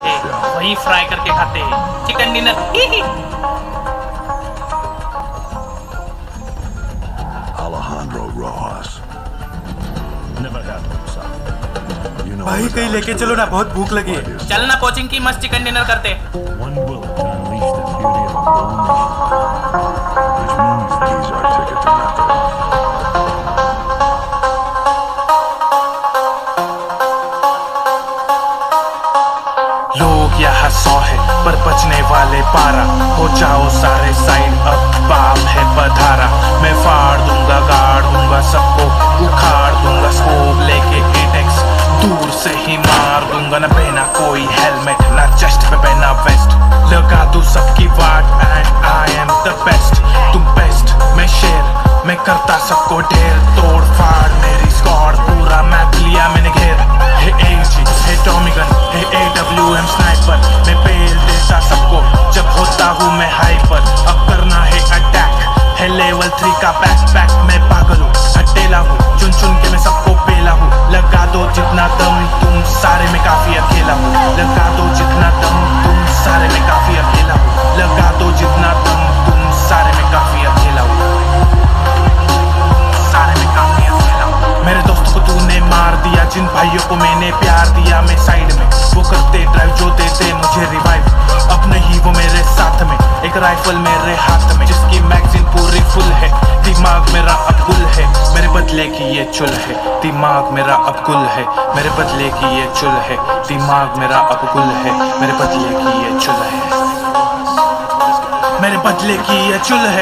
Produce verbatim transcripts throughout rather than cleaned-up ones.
है वही फ्राई करके खाते हैं। Chicken dinner. Alejandro Rojas. Never had him, son. You know भाई कहीं लेके चलो ना, बहुत भूख लगी है। चलना कोचिंग की मस्त चिकन डिनर करते। One bullet to unleash the fury of a whole nation. Which means he's our ticket to Mexico. लोग यहाँ सौ है पर बचने वाले बारह, हो जाओ सारे साइड, अब बाप है पधारा। मैं फाड़ दूंगा, गाड़ दूंगा, सबको उखाड़ दूंगा, स्कोप लेके एटेक्स दूर से ही मार दूंगा। न पहना कोई हेलमेट, ना चेस्ट पे पहना वेस्ट, लगा दूं सबकी वाट and I am the best. तुम बेस्ट, मैं शेर, मैं करता सबको ढेर, तोड़ फाड़ मेरी स्क्वाड, पूरा मैप लिया मैंने घेर। Hey AG, hey Tommy gun, hey A W M sniper, मैं पेल देता सबको जब होता हूँ मैं हाइपर। अब करना है अटैक, है लेवल थ्री का बैक पैक, मैं पागल हूँ, अकेला हूँ, चुन चुन के मैं सबको पेला हूँ। लगा दो जितना दम, तुम सारे में काफी अकेला हूँ। लगा दो जितना दम, तुम सारे में काफी अकेला हूँ। लगा दो जितना दम, तुम सारे में काफी अकेला हूँ। सारे में काफी अकेला हूँ। मेरे दोस्तों को तूने मार दिया, जिन भाइयों को मैंने प्यार दिया, मैं साइड में वो करते ड्राइव जो देते मुझे रिवाइव। अब नहीं वो मेरे साथ में, एक राइफल मेरे हाथ में, जिसकी मैगजीन पूरी फुल है। दिमाग मेरा अब गुल है, मेरे बदले की ये चुल है। दिमाग मेरा अब गुल है, मेरे बदले की ये चुल है। दिमाग मेरा अब गुल है, मेरे बदले की ये चुल है। मेरे बदले की ये चुल है।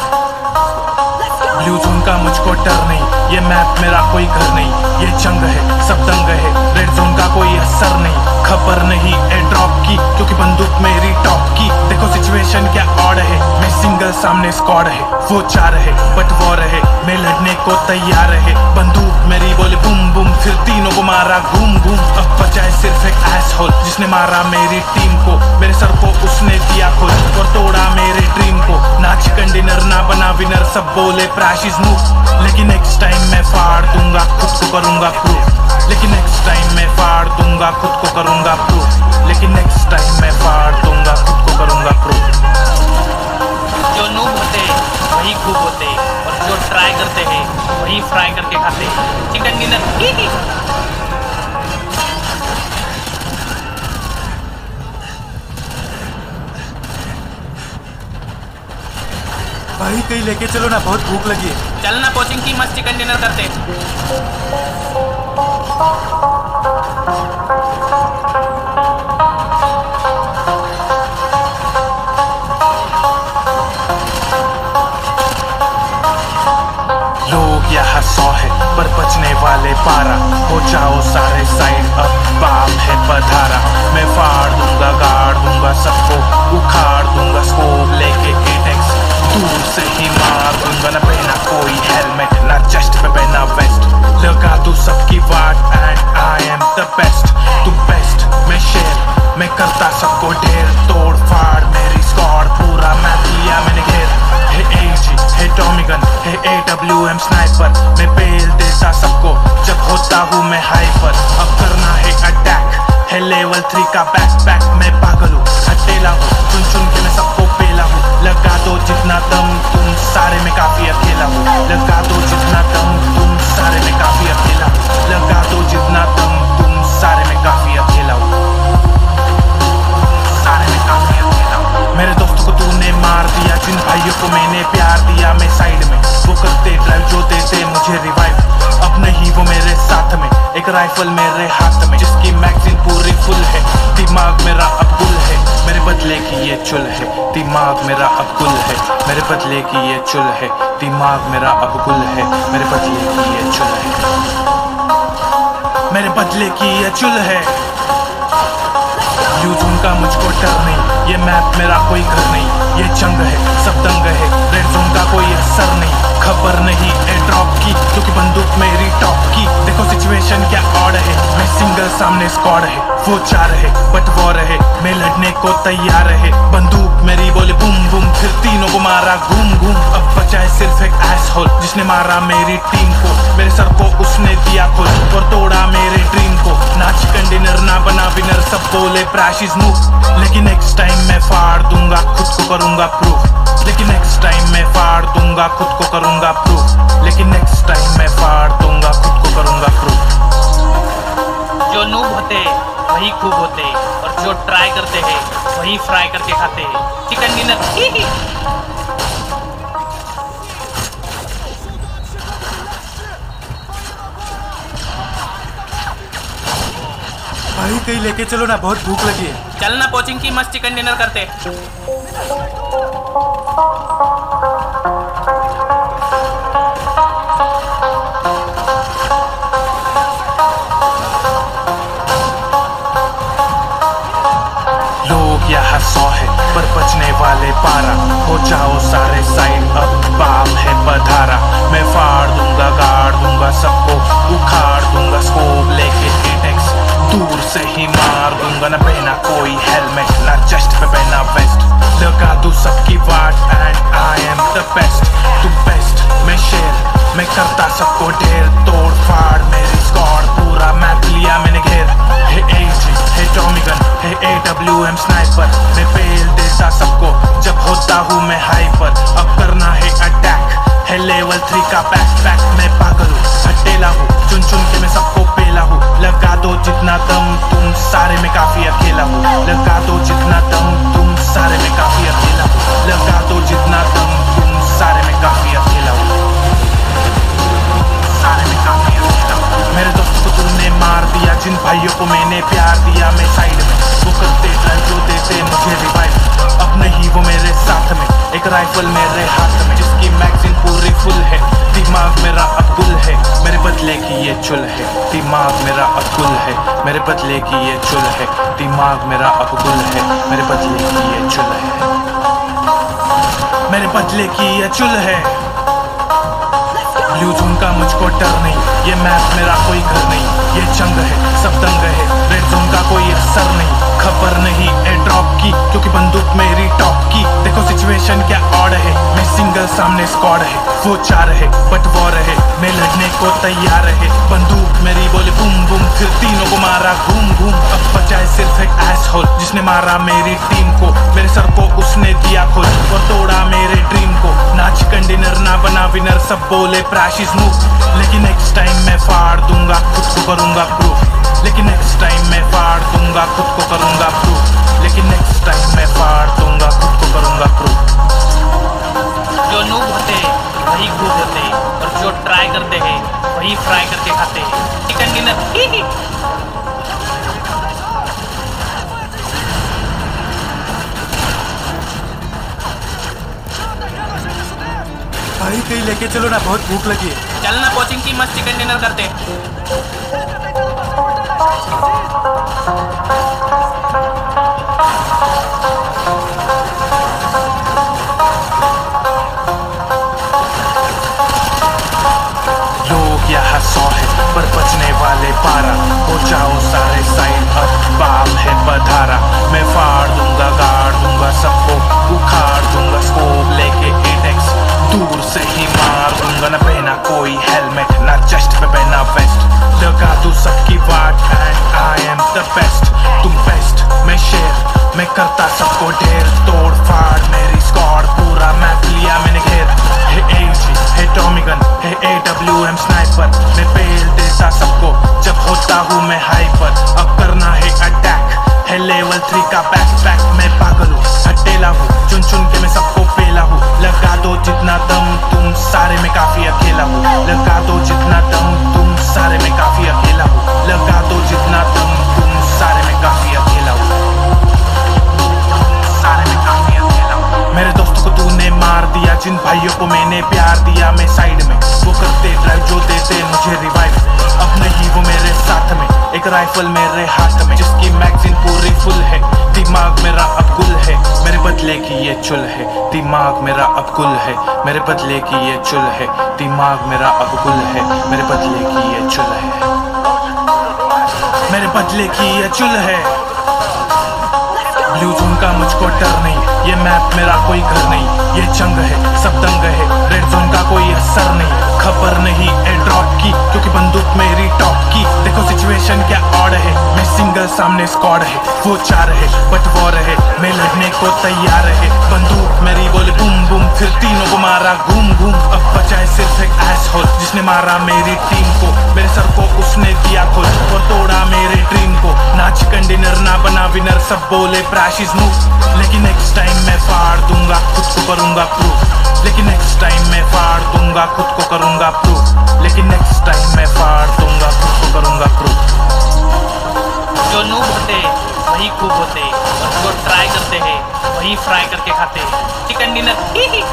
ब्लू जोन का मुझको डर नहीं, ये मैप मेरा कोई घर नहीं। ये जंग है, सब दंग है, रेड जोन का कोई असर नहीं। खबर नहीं एयर ड्रॉप की, क्योंकि बंदूक मेरी टॉप की। देखो सिचुएशन क्या ऑड है, मैं सिंगल सामने स्क्वाड है, वो चार है बट वॉर है, मैं लड़ने को तैयार है। बंदूक मेरी बोले बूम बूम, फिर तीनों को मारा घूम घूम। अब बचाए सिर्फ एक एसहोल, जिसने मारा मेरी टीम को, मेरे सर को उसने दिया खोल और तोड़ा मेरे ड्रीम को। ना चिकन डिनर ना बना विनर, सब बोले प्रैश इज मूव, लेकिन नेक्स्ट टाइम मैं फाड़ दूंगा, खुद को करूंगा प्रूफ। लेकिन नेक्स्ट टाइम मैं फाड़ दूंगा, खुद को करूंगा प्रूफ। लेकिन नेक्स्ट टाइम मैं फाड़ दूंगा, खुद को करूंगा प्रूफ। जो नूब होते हैं वही खूब होते हैं, और जो ट्राई करते हैं वही फ्राई करके खाते हैं। Chicken dinner. भाई कहीं लेके चलो ना, बहुत भूख लगी है। चलना कोचिंग की मस्त चिकन डिनर करते। लोग यहाँ सौ है पर बचने वाले बारह, हो जाओ सारे साइड, अब बाप है पधारा। मैं फाड़ दूंगा, गाड़ दूंगा, सबको उखाड़ दूंगा, स्कोप लेके एटेक्स दूर से ही मार दूंगा। न पहना कोई हेलमेट, ना चेस्ट पे पहना वेस्ट, लगा दूं सबकी वाट and I am the best. तुम बेस्ट, मैं शेर, मैं करता सबको ढेर, तोड़ फाड़ मेरी स्क्वाड, पूरा मैप लिया मैंने घेर। Hey AG, hey Tommy gun, hey A W M sniper, मैं पेल देता सबको जब होता हूँ मैं हाइपर। अब करना है अटैक, है लेवल थ्री का बैक पैक, मैं पागल हूँ, अकेला हूँ, चुन चुन के मैं सबको पेला हूँ। लगा दो जितना दम, तुम सारे में काफी अकेला हूँ। लगा दो जितना दम, तुम सारे में काफी अकेला हूँ। लगा दो जितना दम, तुम सारे में काफी अकेला हूँ। सारे में काफी अकेला हूँ। मेरे दोस्तों को तूने मार दिया, जिन भाइयों को मैंने प्यार दिया, मैं साइड में वो करते ड्राइव जो देते मुझे रिवाइव। अब नहीं वो मेरे साथ में, एक राइफल मेरे हाथ में, जिसकी मैगजीन पूरी फुल है। दिमाग मेरा अब गुल है, मेरे बदले की ये चुल है। दिमाग मेरा अब गुल है, मेरे बदले की ये चुल है। दिमाग मेरा अब गुल है, मेरे बदले की ये चुल है। मेरे बदले की ये चुल है। ब्लू जोन का मुझको डर नहीं, ये मैप मेरा कोई घर नहीं। ये जंग है, सब दंग है, रेड जोन का कोई असर नहीं। खबर नहीं एयर ड्रॉप की, क्योंकि बंदूक मेरी टॉप की। देखो सिचुएशन क्या ऑड है, मैं सिंगल सामने स्क्वाड है, वो चार है बट वॉर है, मैं लड़ने लड़ने को तैयार है, बंदूक मेरी बोले बूम बूम, फिर तीनों को मारा घूम घूम। अब बचा है सिर्फ एक एसहोल जिसने मारा मेरी टीम को, मेरे सर को उसने दिया खोल और तोड़ा मेरे ड्रीम को। ना चिकन डिनर ना बना विनर, सब बोले प्रैश इज मूव, लेकिन नेक्स्ट टाइम मैं फाड़ दूंगा, खुद को करूंगा प्रूफ। लेकिन नेक्स्ट टाइम मैं फाड़ दूंगा, खुद को करूंगा प्रूफ। लेकिन नेक्स्ट टाइम मैं फाड़ दूंगा, खुद को करूंगा प्रूफ। जो नूब होते वही खूब होते, और जो ट्राई करते हैं वही फ्राई करके खाते हैं। चिकन डिनर ही ही। भाई कहीं लेके चलो ना, बहुत भूख लगी है। चलना कोचिंग की मस्त चिकन डिनर करते। लोग यहाँ सौ है पर बचने वाले बारह, हो जाओ सारे साइड अब बाप है पधारा। मैं फाड़ दूंगा गाड़ दूंगा सबको, उखाड़ दूंगा स्कोप लेके एटेक्स, दूर से ही मार दूंगा। न पहना कोई हेलमेट ना चेस्ट पे पहना वेस्ट, लगा दूं सबकी वाट and I am the best. तू बेस्ट मैं शेर, मैं करता सबको ढेर तोड़ फाड़, मेरी स्क्वाड पूरा मैप लिया मैंने घेर। Hey AG hey Tommy gun hey A W M sniper, मैं पेल देता सबको जब होता हूँ मैं हाइपर। अब करना है अटैक, है लेवल थ्री का बैक पैक। मैं पागल हूँ हटेला हूँ, चुन चुन के मैं सबको पेला हूँ। लगा दो जितना दम तुम सारे में काफी अकेला हूँ, लगा दो जितना दम तुम सारे में काफी अकेला हूँ, लगा दो जितना दम तुम सारे में काफी अकेला हूँ, सारे में काफी अकेला हूँ। मेरे दोस्त को तूने मार दिया, जिन भाइयों को मैंने प्यार दिया, मैं साइड में वो करते ड्राइव जो देते मुझे रिवाइव। अब नहीं वो मेरे साथ में, एक राइफल मेरे हाथ में जिसकी मैगजीन पूरी फुल है। दिमाग मेरा अब गुल है, मेरे बदले की ये चुल है। दिमाग मेरा अब गुल है, मेरे बदले की ये चुल है। दिमाग मेरा अब गुल है, मेरे बदले की ये चुल है, मेरे बदले की ये चुल है। ब्लू जोन का मुझको डर नहीं, ये मैप मेरा कोई घर नहीं, ये जंग है सब दंग है, रेड जोन का कोई असर नहीं। खबर नहीं एयर ड्रॉप की, क्योंकि बंदूक मेरी टॉप की। देखो सिचुएशन क्या ऑड है, मैं सिंगल सामने स्क्वाड है, वो चार है बट वॉर है, मैं लड़ने को तैयार है। बंदूक मेरी बोले बूम बूम, फिर तीनों को मारा घूम घूम। अब बचा है सिर्फ एक एसहोल जिसने मारा मेरी टीम को, मेरे सर को उसने दिया खोल और तोड़ा मेरे ड्रीम को। ना चिकन डिनर ना बना विनर, सब बोले प्रैश इज मूव, लेकिन नेक्स्ट टाइम मैं फाड़ दूंगा, खुद को करूंगा प्रूफ। लेकिन नेक्स्ट टाइम मैं फाड़ दूंगा, खुद को करूंगा प्रूफ। लेकिन नेक्स्ट टाइम मैं फाड़ दूंगा, खुद को करूंगा प्रूफ। जो नूब होते वही खूब होते, और जो ट्राई करते हैं वही फ्राई करके खाते हैं। चिकन डिनर ही ही। भाई कहीं लेके चलो ना, बहुत भूख लगी है। चलना कोचिंग की मस्त चिकन डिनर करते। लोग यहाँ सौ है पर बचने वाले बारह, हो जाओ सारे साइड अब बाप है पधारा। मैं फाड़ दूंगा गाड़ दूंगा सबको, उखाड़ दूंगा स्कोप लेके एटेक्स, दूर से ही मार दूंगा। न पहना कोई हेलमेट ना चेस्ट पे पहना वेस्ट, लगा दूं सबकी वाट and I am the best. तुम बेस्ट मैं शेर, मैं करता सबको ढेर तोड़ फाड़, मेरी स्क्वाड पूरा मैप लिया मैंने घेर। Hey AG hey Tommy gun hey A W M sniper, मैं पेल देता सबको जब होता हूँ मैं हाइपर। अब करना है अटैक, है लेवल थ्री का बैक पैक। मैं पागल हूँ हटेला हूँ, चुन चुन के मैं सबको पेला हूँ। लगा दो जितना दम तुम सारे में काफी अकेला हूँ, लगा दो जितना दम तुम सारे में काफी अकेला हूँ, लगा दो जितना दम तुम सारे में काफी अकेला हूँ, सारे में काफी अकेला हूँ। मेरे दोस्तों को तूने मार दिया, जिन भाइयों को मैंने प्यार दिया, मैं साइड में वो करते ड्राइव जो देते मुझे रिवाइव। अब नहीं वो मेरे साथ में, एक राइफल मेरे हाथ में जिसकी मैगजीन पूरी फुल है। दिमाग मेरा अब गुल है, मेरे बदले की ये चुल है। दिमाग मेरा अब गुल है, मेरे बदले की ये चुल है। दिमाग मेरा अब गुल है, मेरे बदले की ये चुल है, मेरे बदले की ये चुल है। ब्लू जोन का मुझको डर नहीं, ये मैप मेरा कोई घर नहीं, ये जंग है सब दंग है, रेड जोन का कोई असर नहीं, खबर नहीं एयर ड्रॉप की क्योंकि बंदूक मेरी टॉप की। देखो सिचुएशन क्या ऑड है, मैं सिंगल सामने स्क्वाड है, वो चार है बट वॉर है, मैं लड़ने को तैयार है, बंदूक मेरी बोले बूम बूम, फिर तीनों को मारा घूम घूम। अब बचा है सिर्फ एक एसहोल जिसने मारा मेरी टीम को, मेरे सर को उसने दिया खुद और तोड़ा मेरे ड्रीम को। ना चिकन डिनर ना बना विनर, सब बोले प्रैश इज मूव, लेकिन नेक्स्ट टाइम मैं फाड़ दूंगा खुद को करूंगा प्रूफ, लेकिन नेक्स्ट टाइम मैं फाड़ दूंगा खुद को करूंगा प्रूफ, लेकिन नेक्स्ट टाइम मैं फाड़ दूंगा खुद को करूंगा प्रूफ। जो नूब होते वही खूब होते और जो ट्राई करते हैं वही फ्राई करके खाते हैं। चिकन डिनर ही ही।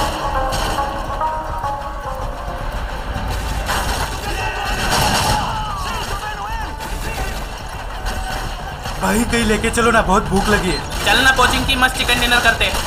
भाई कहीं लेके चलो ना, बहुत भूख लगी है। चलना कोचिंग की मस्त चिकन डिनर करते हैं।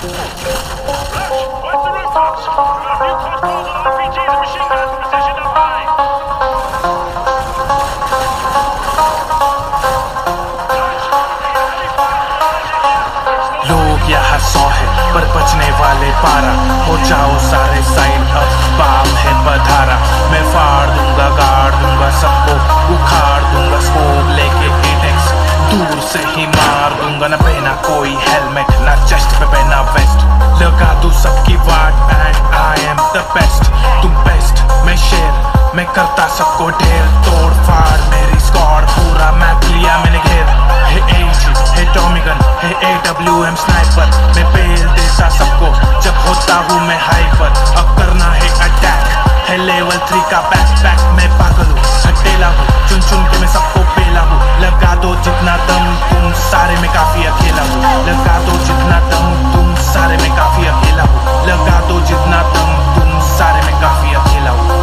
लोग यहाँ सौ है पर बचने वाले बारह, हो जाओ सारे साइड अब बाप है पधारा, मैं फाड़ दूंगा गाड़ दूंगा सबको, उखाड़ दूंगा स्कोप लेके एटेक्स, दूर से ही मार दूंगा, ना पहना कोई हेलमेट ना चेस्ट पे पहना वेस्ट, लगा दूं सबकी वाट and I am the best. तुम बेस्ट मैं शेर, मैं करता सबको ढेर, तोड़ फाड़ मेरी स्क्वाड, पूरा मैप लिया मैंने घेर, hey AG hey Tommy gun hey A W M sniper, मैं पेल देता सबको जब होता हूँ मैं हाइपर। अब करना है अटैक, है लेवल थ्री का बैक पैक, मैं पागल हूँ हटेला हूँ, चुन चुन के मैं सबको पेला हूँ, लगा दो जितना दम तुम सारे में काफी अकेला हूँ, लगा दो जितना दम तुम सारे में काफी अकेला हूँ, लगा दो जितना दम तुम सारे में काफी अकेला हूँ,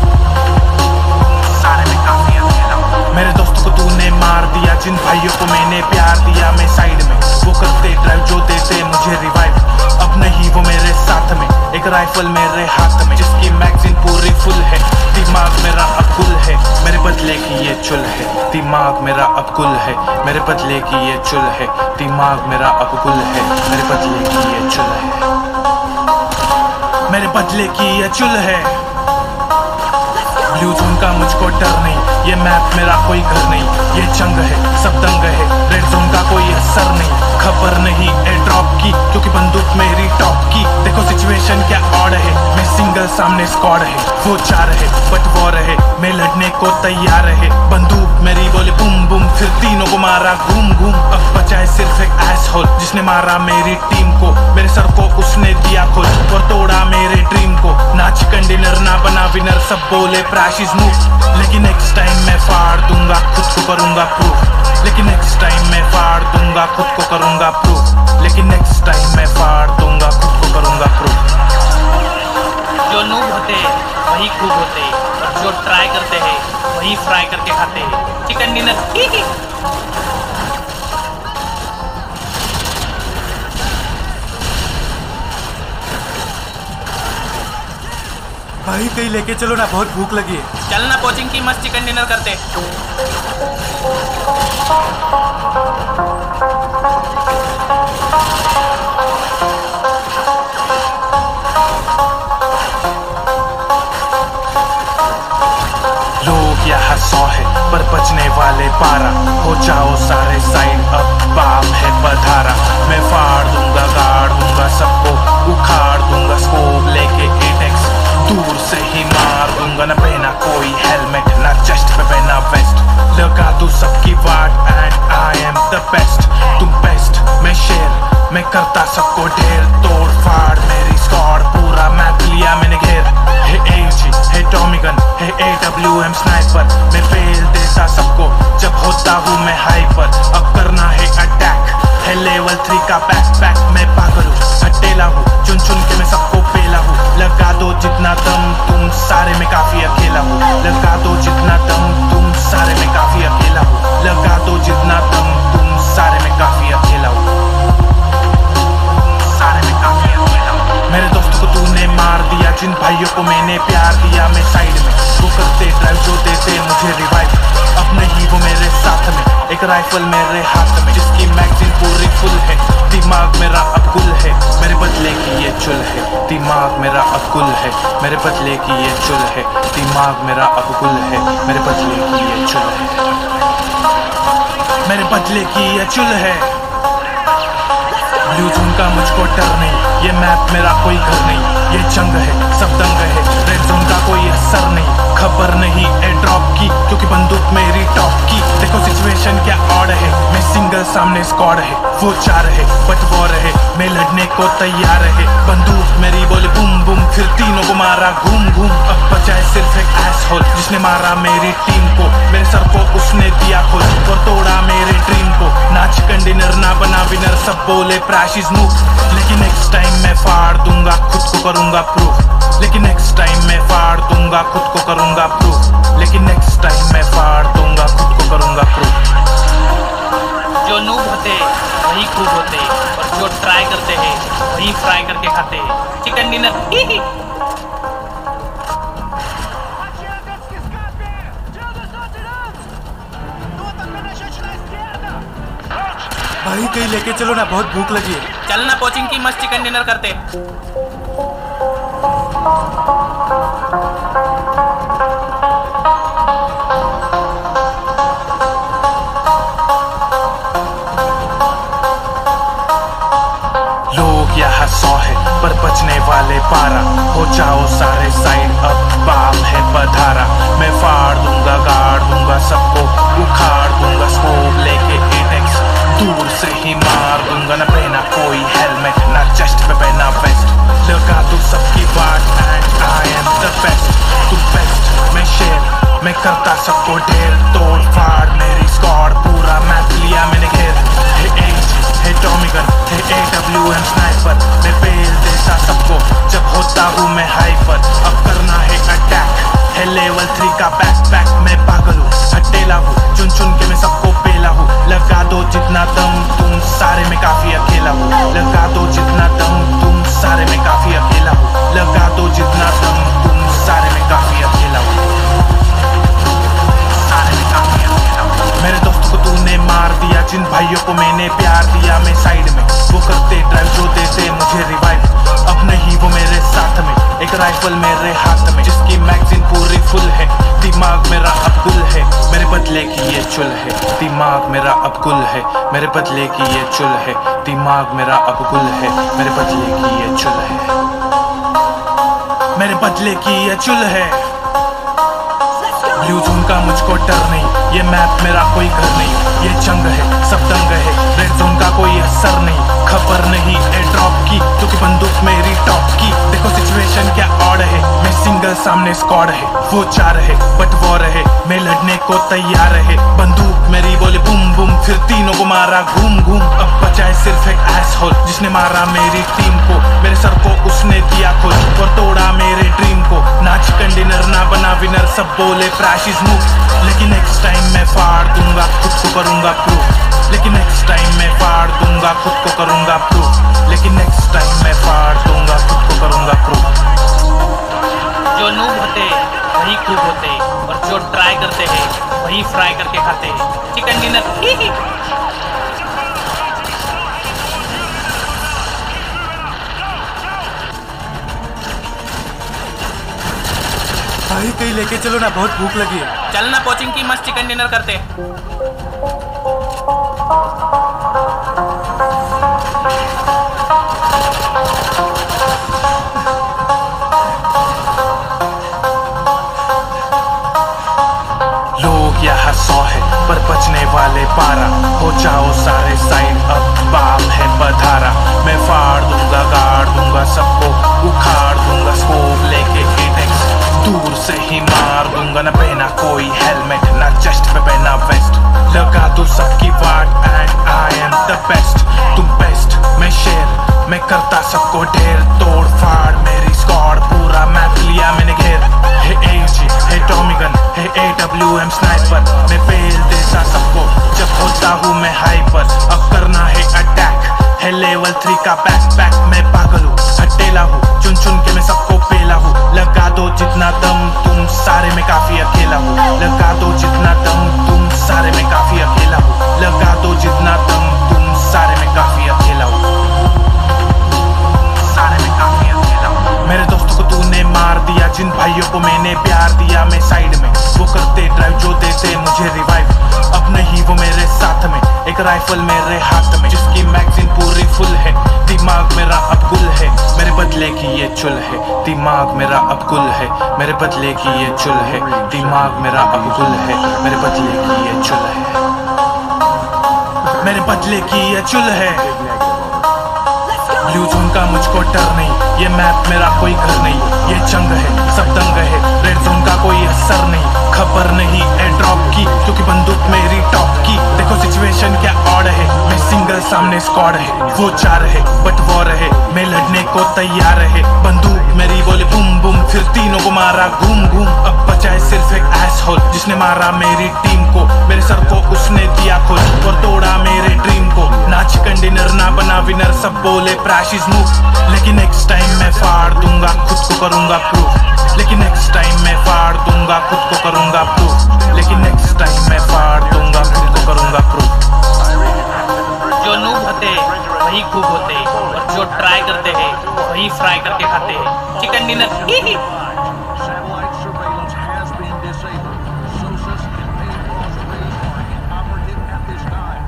सारे में काफी अकेला हूँ। मेरे दोस्तों को तूने मार दिया, जिन भाइयों को मैंने प्यार दिया, मैं साइड में वो करते ड्राइव जो देते मुझे रिवाइव, अब नहीं वो मेरे साथ में, एक राइफल मेरे हाथ में जिसकी मैगजीन पूरी फुल है, दिमाग मेरा अब गुल है, मेरे बदले की ये चुल है, दिमाग मेरा अब गुल है, मेरे बदले की ये चुल है, दिमाग मेरा अब गुल है, मेरे बदले की ये चुल है, मेरे बदले की ये चुल है। ब्लू जोन का मुझको डर नहीं, ये मैप मेरा कोई घर नहीं, ये जंग है सब दंग है, रेड जोन का कोई असर नहीं, खबर नहीं एयर ड्रॉप की क्योंकि बंदूक मेरी टॉप की। देखो सिचुएशन क्या ऑड है, मैं सिंगल सामने स्क्वाड है, वो चार है बट वॉर है, मैं लड़ने को तैयार है, बंदूक मेरी बोले बूम बूम, फिर तीनों को मारा घूम घूम। अब बचा है सिर्फ एक एसहोल जिसने मारा मेरी टीम को, मेरे सर को उसने दिया खुद और तोड़ा मेरे ड्रीम को। ना चिकन डिनर ना बना विनर, सब बोले प्रैश इज मूव, लेकिन नेक्स्ट टाइम मैं फाड़ दूंगा खुद को करूंगा प्रूफ, लेकिन नेक्स्ट टाइम मैं फाड़ दूंगा खुद को करूंगा प्रूफ, लेकिन नेक्स्ट टाइम मैं फाड़ दूंगा खुद को करूंगा प्रूफ। जो नूब होते वही खूब होते और जो ट्राई करते हैं वही फ्राई करके खाते हैं। चिकन डिनर ही ही। भाई कहीं लेके चलो ना, बहुत भूख लगी है। चलना कोचिंग की मस्त चिकन डिनर करते हैं। लोग यहाँ सौ है पर बचने वाले बारह, हो जाओ सारे साइड अब बाप है पधारा, मैं फाड़ दूंगा गाड़ दूंगा सबको, उखाड़ दूंगा स्कोप लेके एटेक्स, दूर से ही मार दूंगा, ना पहना कोई हेलमेट ना चेस्ट पे पहना वेस्ट, लगा दूं सबकी वाट and I am the best. तुम बेस्ट मैं शेर, मैं करता सबको ढेर, तोड़ फाड़ मेरी स्क्वाड, पूरा मैप लिया मैंने घेर, hey AG hey Tommy gun hey A W M sniper, मैं फेल देता सबको जब होता हूँ मैं हाइपर। अब करना है अटैक, है लेवल थ्री का बैक पैक, मैं पागल हूँ हटेला हूँ, चुन चुन के मैं सबको पेला हूँ, लगा दो जितना दम तुम सारे में काफी अकेला हूँ, लगा दो जितना दम तुम सारे में काफी अकेला हूँ, लगा दो जितना दम तुम सारे में काफी अकेला हूँ, सारे में काफी अकेला हूँ। मेरे दोस्तों को तूने मार दिया, जिन भाइयों को मैंने प्यार दिया, मैं साइड में वो करते ड्राइव जो देते मुझे रिवाइव, अब नहीं वो मेरे साथ में, एक राइफल मेरे हाथ में जिसकी मैगजीन पूरी फुल है, मेरे बदले की ये चुल है, दिमाग मेरा अब गुल है, मेरे बदले की ये चुल है, मेरे बदले की ये चुल है। ब्लू जोन का मुझको डर नहीं, ये मैप मेरा कोई घर नहीं, ये जंग है सब दंग है, रेड जोन का कोई असर नहीं, खबर नहीं एयर ड्रॉप की क्योंकि बंदूक मेरी टॉप की। देखो सिचुएशन क्या ऑड है, मैं सिंगल सामने स्क्वाड है, वो चार है बट वॉर है, मैं लड़ने को तैयार है, बंदूक मेरी बोले बूम बूम, फिर तीनों को मारा घूम घूम। अब बचाए सिर्फ एक एसहोल जिसने मारा मेरी टीम को, मेरे सर को उसने दिया खोल और तोड़ा मेरे ड्रीम को। ना चिकन डिनर ना बना विनर, सब बोले प्रैश इज मूव, लेकिन नेक्स्ट टाइम मैं फाड़ दूंगा, खुद को करूंगा प्रूफ, लेकिन नेक्स्ट टाइम मैं फाड़ दूंगा, खुद को करूंगा प्रूफ, लेकिन नेक्स्ट टाइम मैं फाड़ दूंगा, खुद को करूंगा प्रूफ। जो नूब होते वही खूब होते, और जो ट्राई करते हैं वही फ्राई करके खाते हैं। चिकन डिनर ही ही। भाई कहीं लेके चलो ना, बहुत भूख लगी है। चलना कोचिंग की मस्त चिकन डिनर करते। लोग यहाँ सौ है पर बचने वाले बारह, हो जाओ सारे साइड अब बाप है पधारा। मैं फाड़ दूंगा गाड़ दूंगा सबको, उखाड़ दूंगा स्कोप लेके एटेक्स, दूर से ही मार दूंगा। ना पहना कोई हेलमेट ना चेस्ट पे पहना वेस्ट, लगा दूं सबकी बात and I am the best. तू बेस्ट मैं शेर, मैं करता सबको ढेर तोड़ फाड़, मेरी स्क्वाड पूरा मैप लिया मैंने घेर। Hey edge hey Tommy gun hey A W M sniper, मैं पेल देता सबको जब होता हूँ मैं हाइपर। अब करना है अटैक, है लेवल थ्री का बैक पैक, मैं पागल हूँ हटेला हूँ, चुन चुन के मैं सबको पेला हूँ। लगा दो जितना दम तुम सारे में काफी अकेला हूँ, लगा दो जितना दम तुम सारे में काफी अकेला हूँ, लगा दो जितना दम तुम सारे में काफी अकेला हूँ, सारे में काफी अकेला हूँ। मेरे दोस्त को तूने मार दिया, जिन भाइयों को मैंने प्यार दिया मैं साइड में, वो करते ड्राइव जो देते मुझे रिवाइव। अब नहीं वो मेरे साथ में, एक राइफल मेरे हाथ में जिसकी मैगजीन पूरी फुल है, दिमाग मेरा अब गुल है, मेरे बदले की ये चुल है, दिमाग मेरा अब गुल है, मेरे बदले की ये चुल है, दिमाग मेरा अब गुल है, मेरे बदले की ये चुल है, मेरे बदले की ये चुल है। ब्लू जोन का मुझको डर नहीं, ये मैप मेरा कोई घर नहीं, ये जंग है सब दंग है, रेड जोन का कोई असर नहीं, खबर नहीं एयर ड्रॉप की क्योंकि बंदूक मेरी टॉप की। देखो सिचुएशन क्या ऑड है, मैं सिंगल सामने स्क्वाड है, वो चार है बट वॉर है, मैं लड़ने को तैयार है, बंदूक मेरी बोले बूम बूम, फिर तीनों को मारा घूम घूम। अब बचाए सिर्फ एक एसहोल जिसने मारा मेरी टीम को, मेरे सर को उसने दिया खोल और तोड़ा मेरे ड्रीम को। ना चिकन डिनर ना बना विनर, सब बोले प्रैश इज मूव, लेकिन नेक्स्ट टाइम मैं फाड़ दूंगा, खुद को करूंगा प्रूफ, लेकिन नेक्स्ट टाइम मैं फाड़ दूंगा, खुद को करूंगा प्रूफ, लेकिन नेक्स्ट टाइम मैं फाड़ दूंगा, खुद को करूंगा प्रूफ। जो नूब होते वही खूब होते, और जो ट्राई करते हैं वही फ्राई करके खाते हैं। चिकन डिनर ही ही। भाई कहीं लेके चलो ना, बहुत भूख लगी है। चलना कोचिंग की मस्त चिकन डिनर करते। लोग यहाँ सौ है पर बचने वाले बारह, हो जाओ सारे साइड अब बाप है पधारा। मैं फाड़ दूंगा गाड़ दूंगा सबको, उखाड़ दूंगा स्कोप लेके एटेक्स, दूर से ही मार दूंगा। ना पहना कोई हेलमेट ना चेस्ट पे पहना वेस्ट, लगा दो सबकी वाट and I am the best. तुम बेस्ट मैं शेर, मैं करता सबको ढेर तोड़ फाड़, मेरी स्क्वाड पूरा मैप लिया मैंने घेर। Hey AG hey Tommy gun hey A W M sniper, मैं पेल देता सबको जब होता हूँ मैं हाइपर। अब करना है अटैक, है लेवल थ्री का बैक पैक, मैं पागल हूँ हटेला हूँ, चुन चुन के मैं सबको पेला हूँ। लगा दो जितना दम तुम सारे में काफी अकेला हूँ, लगा दो जितना दम तुम सारे में काफी अकेला हूँ, लगा दो जितना दम तुम सारे में काफी अकेला हूँ, सारे में काफी अकेला हूँ। मेरे दोस्तों को तूने मार राइफल मेरे हाथ में जिसकी मैगजीन पूरी फुल है। दिमाग मेरा अब गुल है, मेरे बदले की ये चुल है। दिमाग मेरा अब गुल है, मेरे बदले की ये चुल है। दिमाग मेरा अब गुल है, मेरे बदले की ये चुल है। मेरे बदले की ये चुल है। ब्लू जोन का मुझको डर नहीं, ये मैप मेरा कोई घर नहीं। ये जंग है सब दंग है, रेड जोन का कोई असर नहीं। खबर नहीं एयर ड्रॉप की, क्योंकि बंदूक मेरी टॉप की। देखो सिचुएशन क्या ऑड है, मैं सिंगल सामने स्क्वाड है। वो चार है बट वॉर है, मैं लड़ने को तैयार है। बंदूक मेरी बोले बूम बूम, फिर तीनों को मारा घूम घूम। अब बचा है सिर्फ एक एसहोल जिसने मारा मेरी टीम को। मेरे सर को उसने दिया खोल और तोड़ा मेरे ड्रीम को। ना चिकन डिनर ना बना विनर, सब बोले प्रैश इज मूव। लेकिन नेक्स्ट टाइम मैं फाड़ दूंगा, खुद को करूंगा प्रूफ। लेकिन नेक्स्ट टाइम मैं फाड़ दूंगा, खुद को करूंगा प्रूफ। लेकिन नेक्स्ट टाइम मैं फाड़ दूंगा, खुद को करूंगा प्रूफ। जो नूब होते वही खूब होते, और जो ट्राई करते हैं वही फ्राई करके खाते हैं। चिकन डिनर ही ही। Satellite surveillance has been disabled. SOSUS and payload surveillance are inoperative at this time.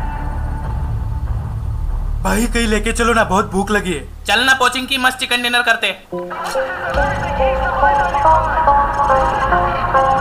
भाई कहीं लेके चलो ना, बहुत भूख लगी है। चलना पोचिंग की मस्त चिकन डिनर करते।